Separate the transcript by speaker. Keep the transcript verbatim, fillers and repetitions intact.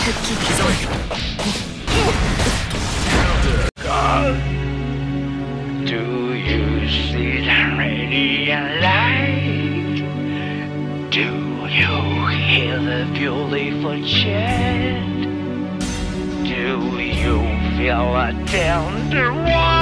Speaker 1: Do you see the radiant light? Do you hear the beautiful chant? Do you feel a tender one?